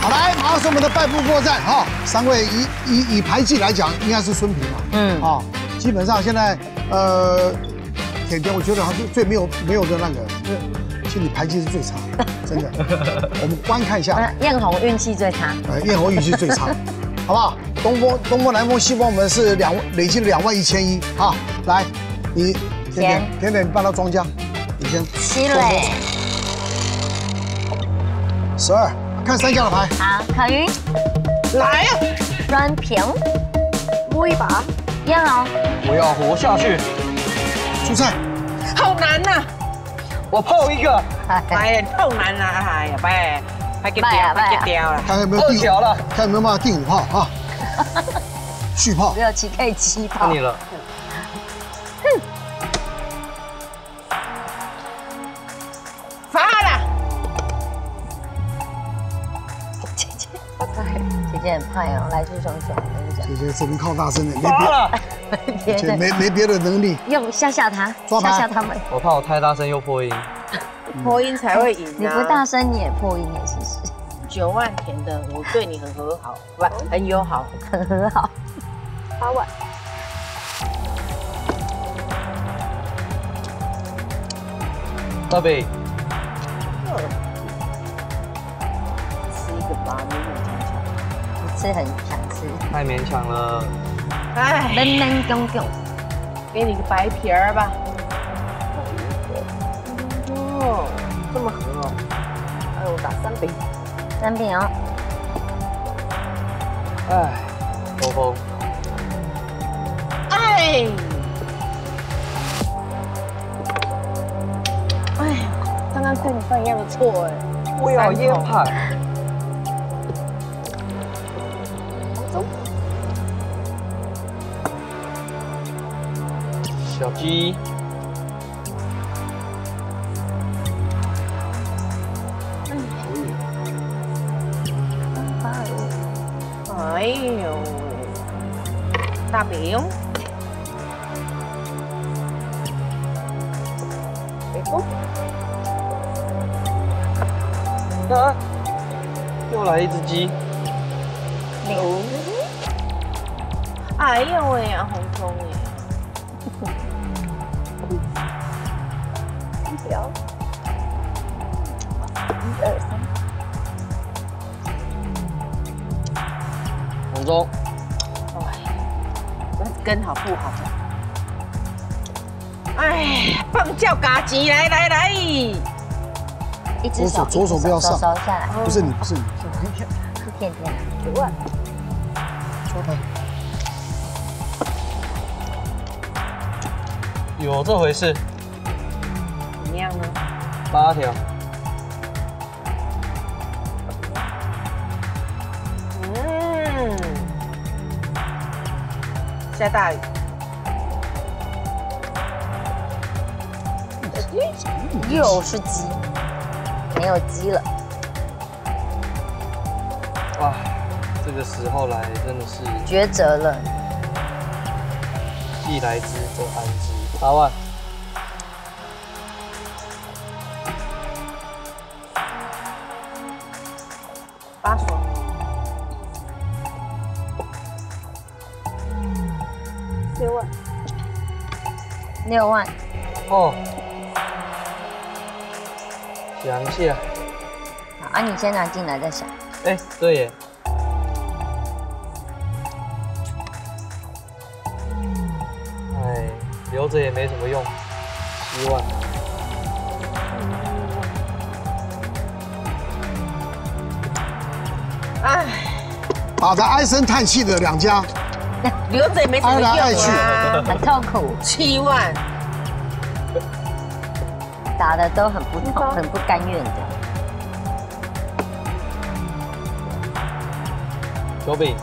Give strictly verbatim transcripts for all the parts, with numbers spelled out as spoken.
好，来，马上是我们的败部作战哈。三位以以以牌技来讲，应该是孙平嘛。嗯。啊，基本上现在呃，甜甜我觉得他是最没有没有的那个，因为其实你牌技是最差，真的。我们观看一下。 艳红运气最差。 呃，艳红运气最差，好不好？东风、东风、南风、西风，我们是两累计了两万一千一。好，来，你甜甜甜甜，你帮他庄家，你先。 七垒。 十二。 看三家的牌， 好，可云， 来呀， 专平， 摸一把， 燕红， 我要活下去。 出菜， 好难呐！ 我泡一个， 哎，好难呐！哎呀，拜，快给掉，快给掉了， 看有没有二条了， 看有没有办法第五炮啊？续炮， 六七可以七炮。 你了。 哼， 发了。 姐姐很派哦，来势汹汹，我跟你讲。 姐姐只能靠大声的，没别，姐没没别的能力， 用吓吓他，吓吓他们。 我怕我太大声又破音， 破音才会赢。 你不大声你也破音耶，其实。 九万甜的，我对你很和好，不很友好， 很和好。 八万。 大北。 是很想吃， 太勉强了。 哎， 嫩嫩公公， 给你个白皮儿吧。哦，这么合哦。哎，我打三饼， 三饼哦。 哎，东风。 哎，哎呀，刚刚跟你犯一样的错哎。 我要烟牌。 小鸡， 哎呦，大饼，北风， 啊，又来一只鸡， 牛，哎呦喂呀，红葱哎。 表，一二三， 红中， 哎，跟好不好？哎，棒叫嘎吉，来来来， 一只手， 左手不要上， 手下来， 不是你，不是你， 是甜甜， 九万， 搓牌， 有这回事。 怎么样呢？ 八条。 嗯，下大雨。 又是鸡，没有鸡了。 哇，这个时候来真的是抉择了。 既来之则安之。八万。 八手，六万， 六万。 哦，想一下。 好啊，你先拿进来再想。 哎，对耶。哎，留着也没什么用。七万。 哎， 打着唉声叹气的两家， 留着也没什么用啊， 很痛苦。 七万， 打的都很不痛，很不甘愿的。 九饼。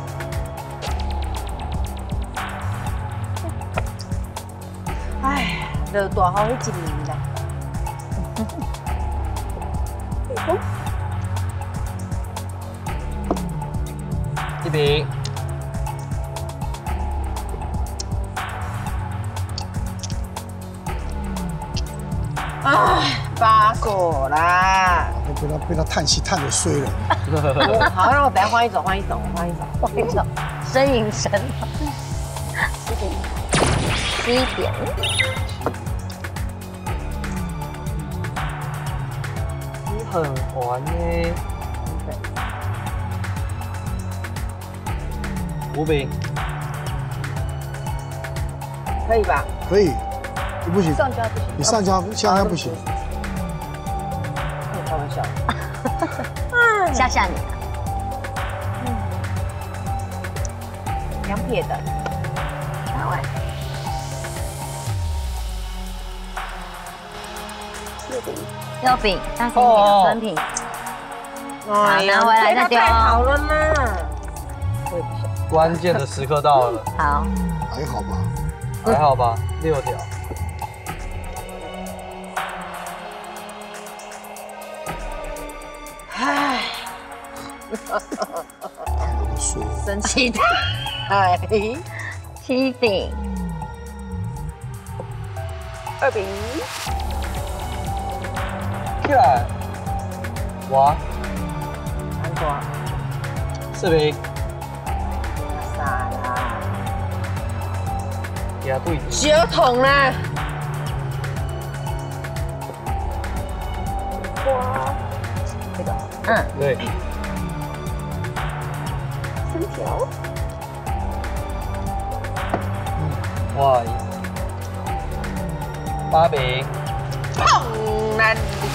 哎，热大好一年啦。 一饼。 哎，八个啦。 被他被他叹息叹的衰了。 好，那我等下换一种，换一种，换一种， 换一种呻吟声。七点。 你很滑呢。五饼。 可以吧？ 可以，你不行， 上家不行， 你上家下家不行。 开玩笑。 吓吓你。 两撇的。 八万。六饼，六饼，大甜点，分品。好，拿回来再丢。 太好了呢。我也不想。 关键的时刻到了。 好。 还好吧？ 还好吧，六条。 唉。生气的。哎。 七饼。 二饼。 起来。哇。 安多。 四饼。 傻啦。 也对。 小桶啦。 哇。这个。嗯。 对。 三条。 哇。八饼。 碰难。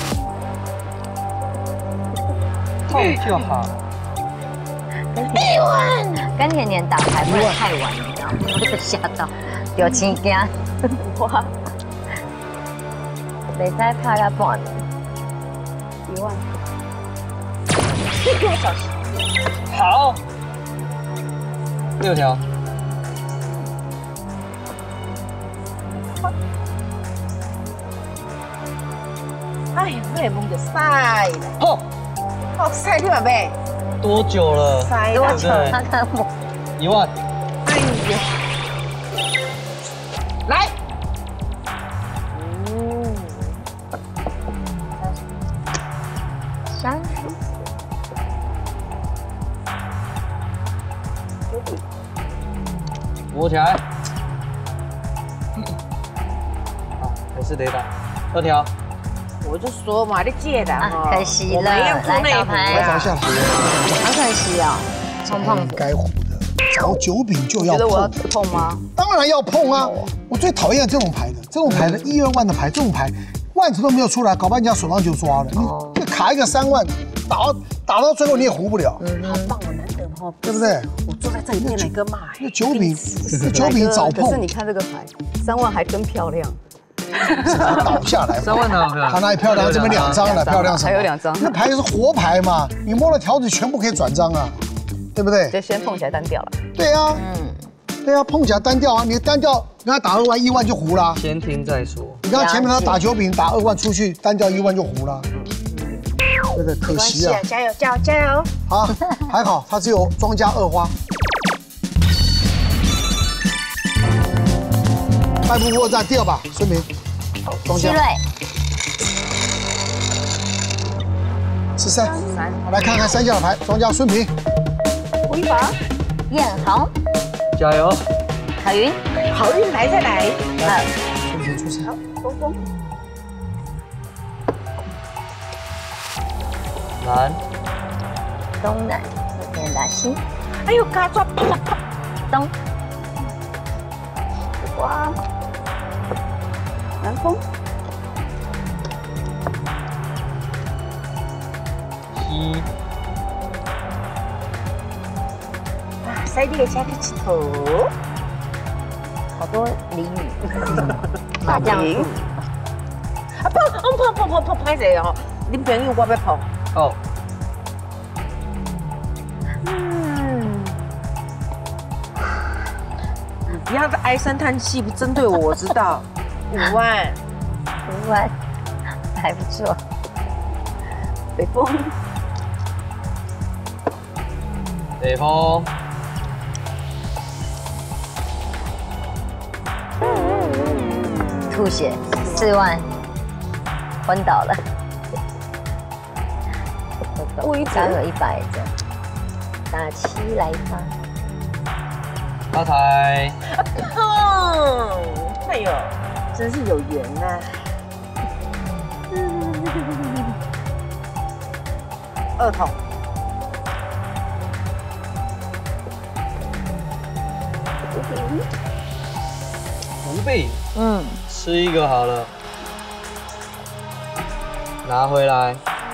碰就好。 一万。跟甜甜打牌不能太晚，你知道吗？我被吓到，有钱惊。哇！袂使拍到半年。一万。 一个小时。 好。六条。 哎呀，我也蒙着晒了。 哦。 哦，晒你嘛呗。 多久了？ 晒多久？他看我。 一万。 哎呀。来。嗯。 三十。 摸起来。好，还是得打。二条。 我就说嘛，你借的啊，可惜了，来倒牌啊，下来， 好可惜哦，碰碰该胡的，找九饼就要碰。 觉得我要碰吗？ 当然要碰啊！我最讨厌这种牌的，这种牌的一二万的牌，这种牌万子都没有出来，搞半天手上就抓了，你卡一个三万，打到打到最后你也胡不了。 好棒哦，难得哦， 对不对？ 我坐在这里面来跟骂。 那九饼，九饼早碰。 可是你看这个牌，三万还真漂亮。 倒下来， 三万哪有漂亮？ 他哪里漂亮？这边两张了，漂亮什么？ 还有两张， 那牌是活牌嘛，你摸了条子全部可以转张啊，对不对？ 就先碰起来单调了。 对啊，嗯，对啊，碰起来单调啊，你单调，你看打二万一万就胡了。 先听再说。 你看前面他打九饼打二万出去，单调一万就胡了，对不对？可惜啊， 加油加油加油！ 好，还好他只有庄家二花。败部破绽第二把，孙明，庄家。十三，来看看三家的牌，庄家孙平。 五把，燕红， 加油！ 海云， 好运来再来。 二， 孙平出场。 东风， 南， 东南，天打西。 哎呦，嘎抓！ 东， 哇，南风， 西， 啊，塞列加个起头， 好多俚语。麻将数。 啊碰，碰碰碰碰碰拍谁哦？恁朋友我要碰。 哦。 嗯。你不要再唉声叹气，不针对我，我知道。五万。 五万，还不错。 北风， 北风， 吐血，四万，昏倒了。 我一直刚有一百的，打七来发。 发财。 嗯，哎呦，真是有缘呐、二筒， 五币， 嗯， 吃一个好了，拿回来。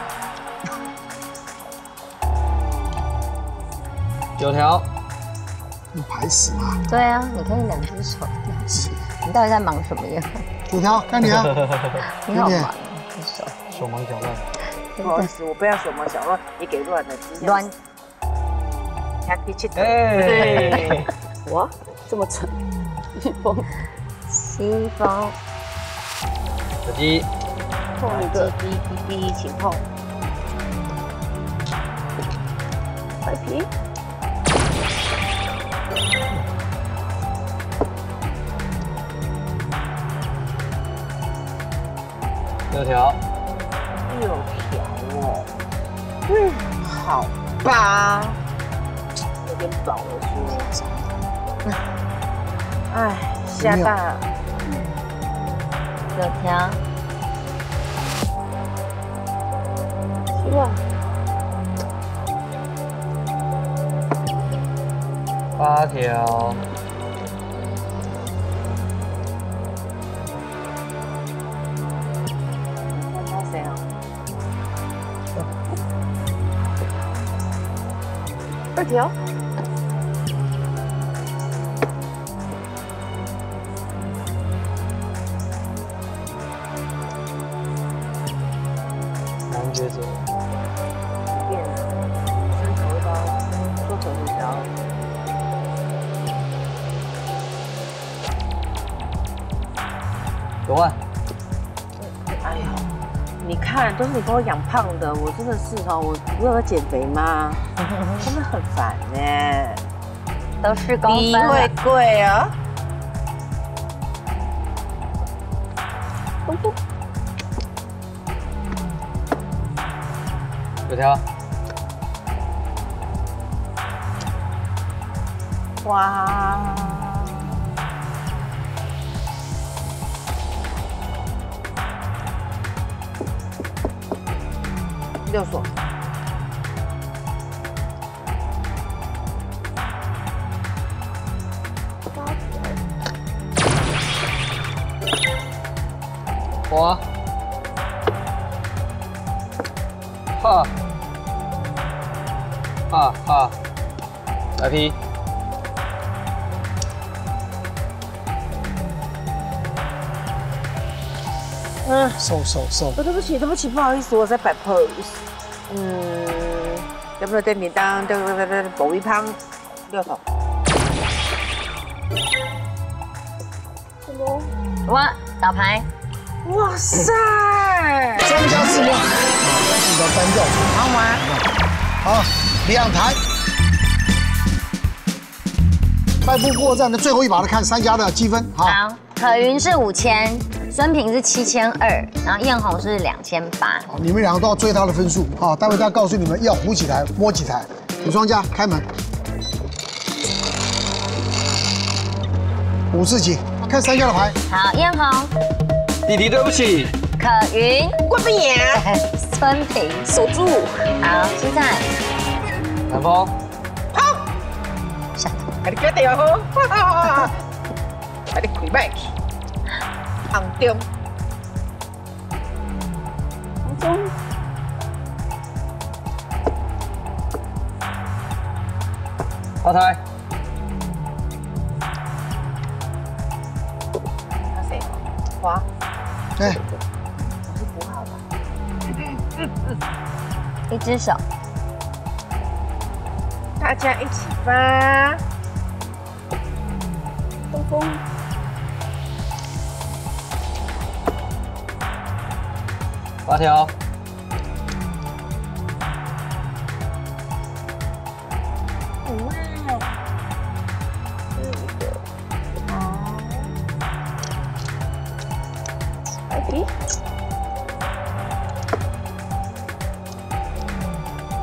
九条， 你排死嘛？ 对啊，你可以两只手。你到底在忙什么呀？ 九条，看你啊， 你好忙，你手手忙脚乱。 不好意思，我不要手忙脚乱，也给乱了， 乱。 还可以去哎， 哇，这么沉，西风西风， 手机， 碰一个滴滴滴，请碰。 白皮， 六条， 六条哦，嗯，好吧，有点饱了说。哎，下大九条， 希望八条， 那谁啊？ 二条， 男抉择， 变了，三头一包，做手一条。 九万， 哎呀，你看，都是你把我养胖的，我真的是哦，我不是要减肥吗？真的很烦呢。 都是公你分了会。贵啊？ 东风九条， 哇！六所， 花，哈，哈哈，来批， 嗯， 收收收， 哦，对不起，对不起，不好意思，我在摆 pose。嗯，要不要在免当对对对对补一汤六头？ 什么？ 哇，倒牌， 哇塞！ 庄家四万，这个单调出好吗？ 好，两台。败部过战的最后一把的看三家的积分，好， 好，可云是五千，孙平是七千二，然后艳红是两千八。 好你们两个都要追他的分数，好，待会他告诉你们要胡几台，摸几台。女庄家开门，五四几，看三家的牌， 好，艳红、 弟弟对不起， 可云、 我不演， 孙平， 守住。 好，现在南风， 下头， 快点决定哦！快点开麦，红中， 红中， 发财， 那谁？花， 哎， 我是补好的。 一只手， 大家一起发。 东风， 八条， 哇，这个好， 白皮，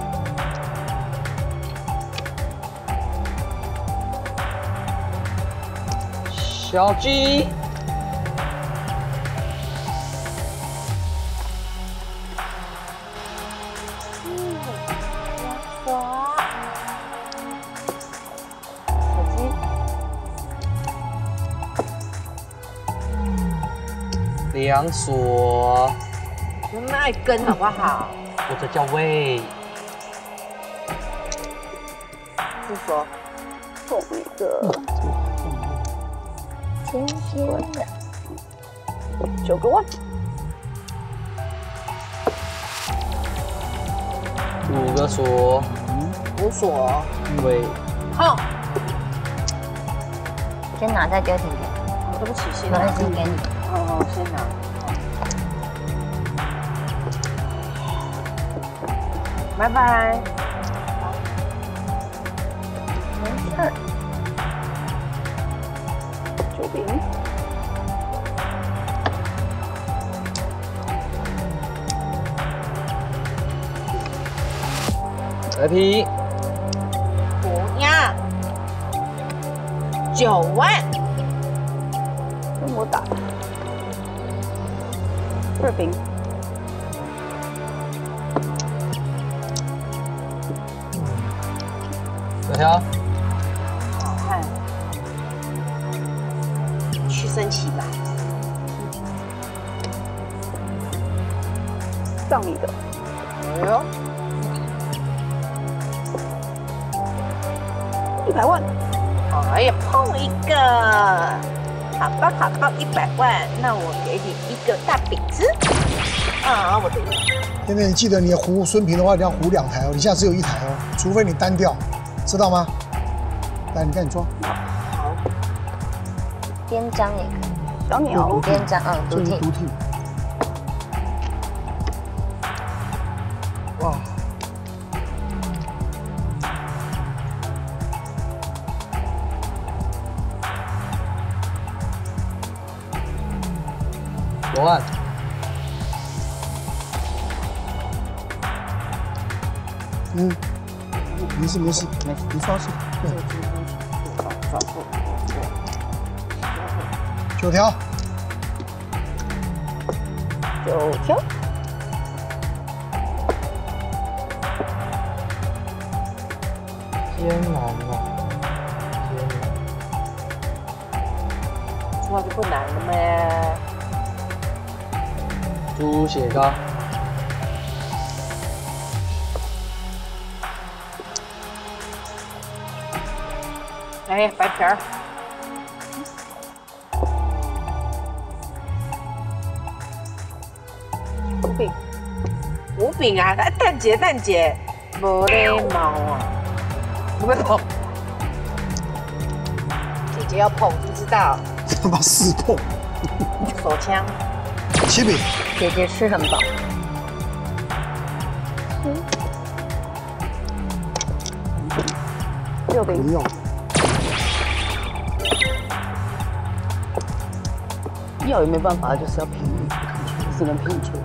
小鸡。两锁， 就那一根好不好？ 或者叫喂。 不说， 送一个甜甜的， 九个万， 五个锁， 五锁， 喂。 好， 先拿再丢甜甜， 对不起，先没拿关系给你。 哦，先拿。拜拜。 没事。 九饼， 来皮， 不要。九万。 跟我打。二饼， 小条， 好看。去升旗吧。 上你的， 哎呦， 一百万， 哎呀，碰一个。好吧，好吧，一百万，那我给你一个大饼子。啊，我的。 甜甜，你记得你胡孙平的话，你要胡两台哦，你现在只有一台哦，除非你单调，知道吗？来，你看你装， 好， 边章也可以， 小鸟， 边章，嗯，独体。 这是独体。哇， 九万。 嗯，没事没事，没事，你刷是，对，九条， 九条， 艰难啊，艰难。 这就不难了咩？ 猪血糕， 哎，白皮儿。 五饼， 五饼啊，哎蛋姐蛋姐，没礼貌啊！不会碰，姐姐要碰，知不知道？ 他妈四碰， 手枪， 七饼， 姐姐吃很饱， 六饼， 不用， 要也没办法，就是要拼，只能拼出。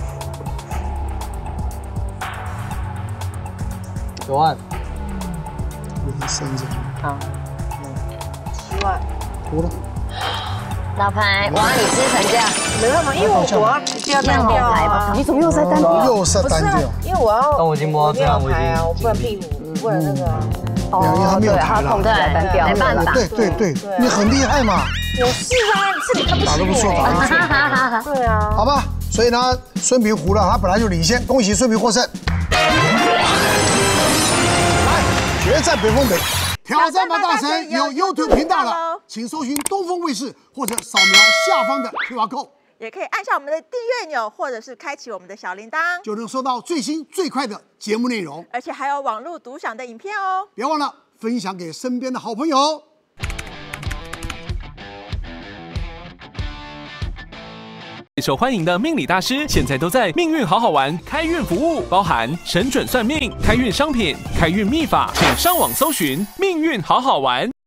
九万。 我的三张， 好，七万， 多了， 老牌，我让你吃成这样， 没办法，因为我我要直接要单调啊。 你怎么又在单调？ 又是不是啊单调，， 因为我要但我已经摸到这样我要排啊， 我我不能已经尽力屁股，不能那个啊。 没有因为他没有对， 牌了他控制起来单调， 没办法对对对对啊， 你很厉害嘛， 我是啊，是你看不起打得不错， 我。 打得不错， 对啊， 好吧，所以呢，孙平胡了，他本来就领先，恭喜孙平获胜。来，决战北风北，挑战吧大神有 YouTube 频道了，请搜寻东风卫视或者扫描下方的 Q R code， 也可以按下我们的订阅钮，或者是开启我们的小铃铛， 就能收到最新最快的节目内容。 而且还有网络独享的影片哦。 别忘了分享给身边的好朋友。 受欢迎的命理大师，现在都在命运好好玩开运服务，包含神准算命、开运商品、开运秘法，请上网搜寻命运好好玩。